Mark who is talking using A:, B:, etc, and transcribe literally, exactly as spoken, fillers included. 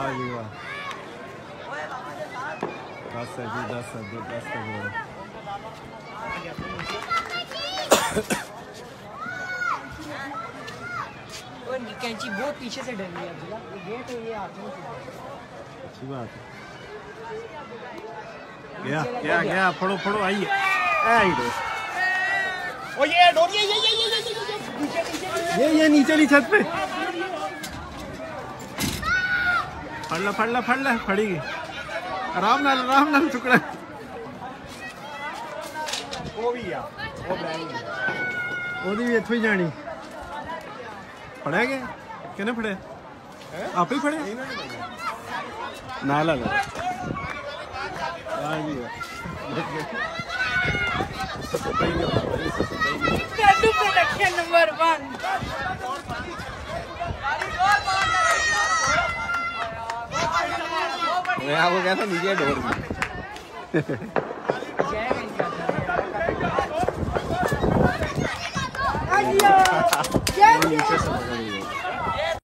A: जी वाह, दस है जी, दस है, दस का जोड़।
B: कैंची बहुत पीछे से डर रही है, गेट ये आते हैं।
A: अच्छी बात है। गया गया गया, फड़ो फड़ो, आइए आई दो।
B: ओ ये डोर, ये ये ये ये
A: ये ये नीचे ली छत पे। फड़ ला फड़ ला फड़ ला, फड़ी गई। आराम नाल आराम नाल टुकड़ा।
B: वो भी आ वो ब्रांड
A: ओदी भी इत्थों ही जानी। फड़े गए किने फड़े? आप ही फड़े नाल ला। हां जी
B: प्रोडक्शन नंबर वन।
A: मैं आपको कहता नीचे डोर में। नीचे से पकड़ लिया।